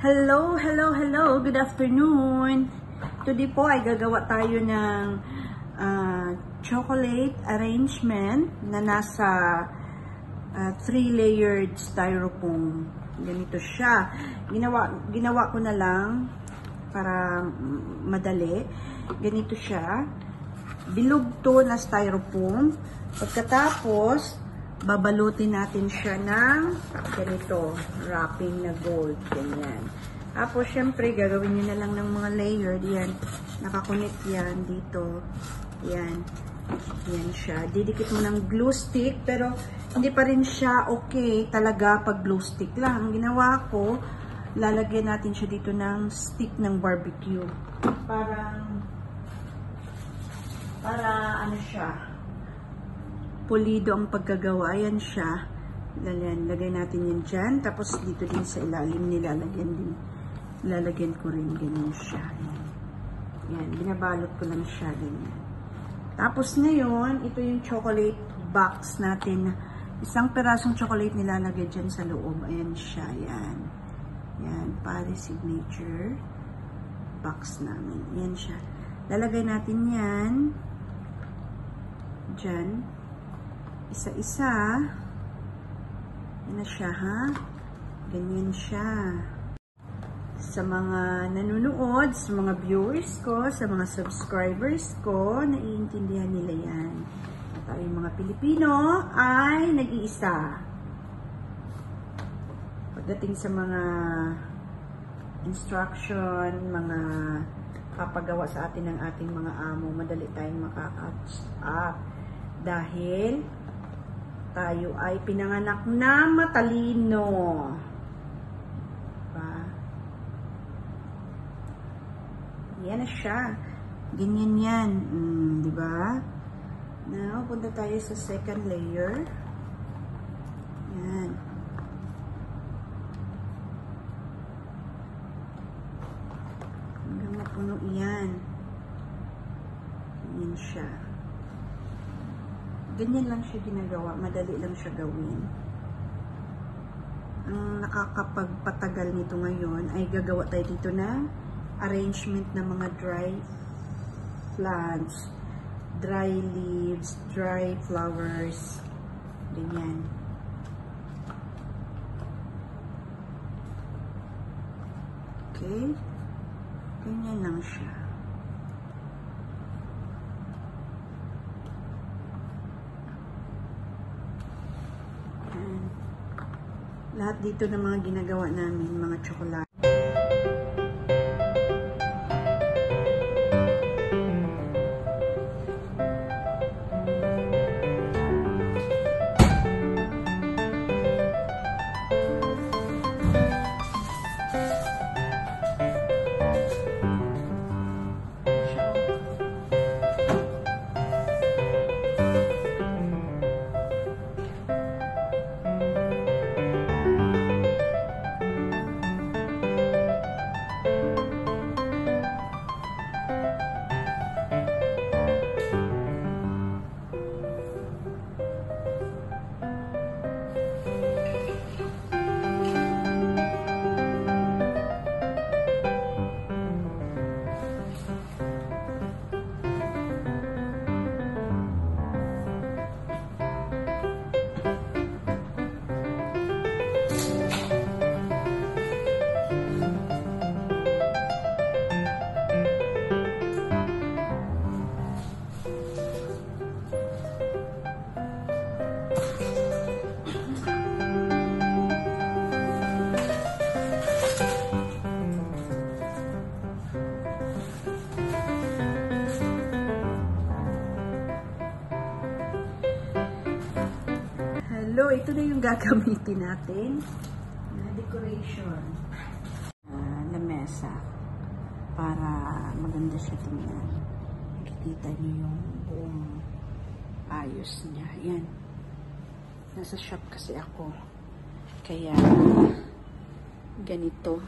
Hello, hello, hello. Good afternoon. Today po ay gagawa tayo ng chocolate arrangement na nasa 3-layered styrofoam. Ganito siya. Ginawa ko na lang para madali. Ganito siya. Bilog to na styrofoam. Pagkatapos, babalutin natin siya ng ganito, wrapping na gold, ganyan. Tapos, syempre, gagawin nyo na lang ng mga layer, yan, nakakonect yan dito, yan, yan siya. Didikit mo ng glue stick, pero hindi pa rin siya okay talaga pag glue stick lang. Ang ginawa ko, lalagyan natin siya dito ng stick ng barbecue. Para ano siya, pulido ang pagkagawa. Ayan siya. Lagay natin yan dyan. Tapos dito din sa ilalim lalagyan ko rin. Ganyan siya. Yan. Binabalot ko lang siya. Ganyan. Tapos ngayon, ito yung chocolate box natin. Isang perasong chocolate nilalagay dyan sa loob. Ayan siya. Yan. Yan. Paris signature box namin. Yan siya. Lalagay natin yan dyan. Isa-isa. Yan na siya, ha? Ganyan siya. Sa mga nanonood, sa mga viewers ko, sa mga subscribers ko, naiintindihan nila yan. At tayong mga Pilipino ay nag-iisa. Pagdating sa mga instruction, mga papagawa sa atin ng ating mga amo, madali tayong makaka-catch up. Dahil tayo ay pinanganak na matalino. Diba? Yan na siya. Ganyan yan. Diba? Now, punta tayo sa second layer. Yan. Hanggang mapuno yan. Yan siya. Ganyan lang siya ginagawa. Madali lang siya gawin. Ang nakakapagpatagal nito ngayon ay gagawa tayo dito na arrangement ng mga dry plants, dry leaves, dry flowers. Ganyan. Okay? Ganyan lang siya. Lahat dito ng mga ginagawa namin, mga tsokolate. Hello, ito na yung gagamitin natin na decoration. Lamesa. Para maganda siya tingnan. Nakikita niyo yung buong ayos niya. Yan. Nasa shop kasi ako. Kaya, ganito.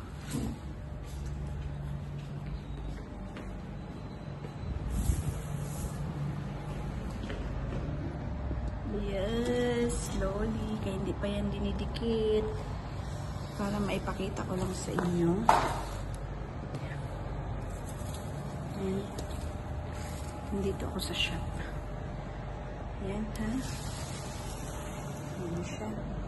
Yes, slowly. Kaya hindi pa yan dinidikit. para maipakita ko lang sa inyo. Ayan. Nandito ako sa shop. Ayan, ha? Ayan siya.